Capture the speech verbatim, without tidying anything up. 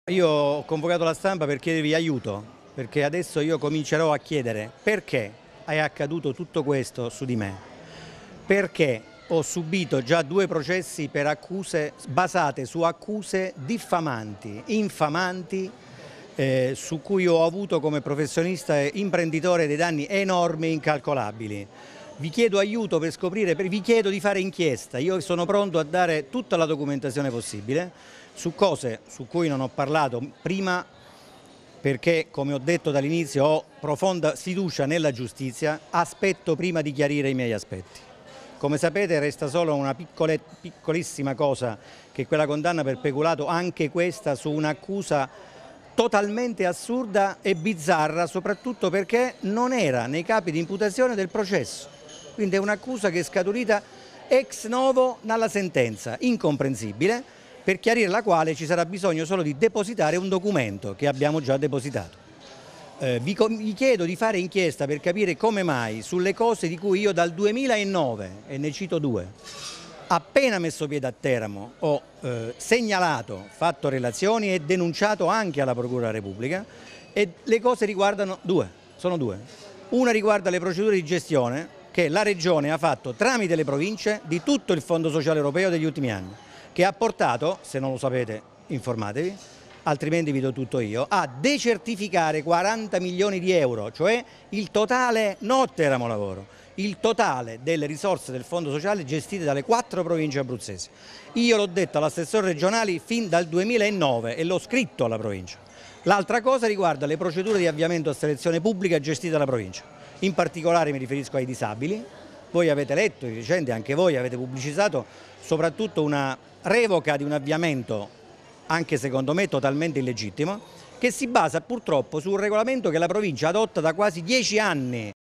Io ho convocato la stampa per chiedervi aiuto, perché adesso io comincerò a chiedere perché è accaduto tutto questo su di me, perché ho subito già due processi per accuse basate su accuse diffamanti, infamanti, eh, su cui ho avuto come professionista e imprenditore dei danni enormi e incalcolabili. Vi chiedo aiuto per scoprire, vi chiedo di fare inchiesta, io sono pronto a dare tutta la documentazione possibile su cose su cui non ho parlato prima perché, come ho detto dall'inizio, ho profonda fiducia nella giustizia, aspetto prima di chiarire i miei aspetti. Come sapete resta solo una piccolissima cosa, che è quella condanna per peculato, anche questa su un'accusa totalmente assurda e bizzarra, soprattutto perché non era nei capi di imputazione del processo. Quindi è un'accusa che è scaturita ex novo dalla sentenza, incomprensibile, per chiarire la quale ci sarà bisogno solo di depositare un documento che abbiamo già depositato. Eh, vi, vi chiedo di fare inchiesta per capire come mai sulle cose di cui io dal duemilanove, e ne cito due, appena messo piede a Teramo ho eh, segnalato, fatto relazioni e denunciato anche alla Procura della Repubblica, e le cose riguardano due, sono due. Una riguarda le procedure di gestione che la Regione ha fatto tramite le province di tutto il Fondo Sociale Europeo degli ultimi anni, che ha portato, se non lo sapete informatevi, altrimenti vi do tutto io, a decertificare quaranta milioni di euro, cioè il totale, no Teramo Lavoro, il totale delle risorse del Fondo Sociale gestite dalle quattro province abruzzesi. Io l'ho detto all'assessore regionale fin dal duemilanove e l'ho scritto alla provincia. L'altra cosa riguarda le procedure di avviamento a selezione pubblica gestite dalla provincia. In particolare mi riferisco ai disabili. Voi avete letto, di recente anche voi avete pubblicizzato soprattutto una revoca di un avviamento, anche secondo me totalmente illegittimo, che si basa purtroppo su un regolamento che la provincia adotta da quasi dieci anni